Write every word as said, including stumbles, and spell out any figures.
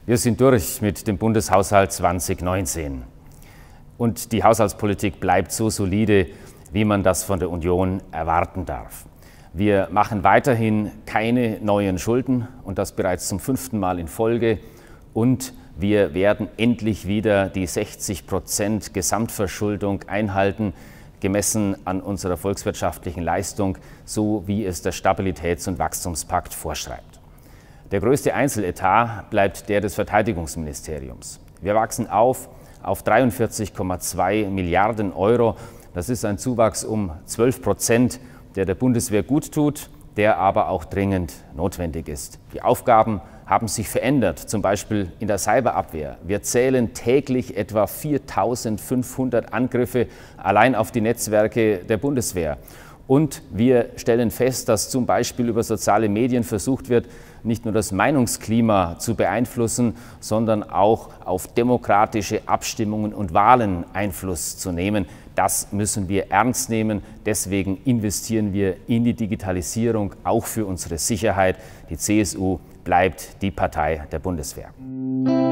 Wir sind durch mit dem Bundeshaushalt zweitausendneunzehn. Und die Haushaltspolitik bleibt so solide, wie man das von der Union erwarten darf. Wir machen weiterhin keine neuen Schulden und das bereits zum fünften Mal in Folge. Und wir werden endlich wieder die sechzig Prozent Gesamtverschuldung einhalten, gemessen an unserer volkswirtschaftlichen Leistung, so wie es der Stabilitäts- und Wachstumspakt vorschreibt. Der größte Einzeletat bleibt der des Verteidigungsministeriums. Wir wachsen auf auf dreiundvierzig Komma zwei Milliarden Euro. Das ist ein Zuwachs um zwölf Prozent, der der Bundeswehr gut tut, der aber auch dringend notwendig ist. Die Aufgaben haben sich verändert, zum Beispiel in der Cyberabwehr. Wir zählen täglich etwa viertausendfünfhundert Angriffe allein auf die Netzwerke der Bundeswehr. Und wir stellen fest, dass zum Beispiel über soziale Medien versucht wird, nicht nur das Meinungsklima zu beeinflussen, sondern auch auf demokratische Abstimmungen und Wahlen Einfluss zu nehmen. Das müssen wir ernst nehmen. Deswegen investieren wir in die Digitalisierung, auch für unsere Sicherheit. Die C S U bleibt die Partei der Bundeswehr.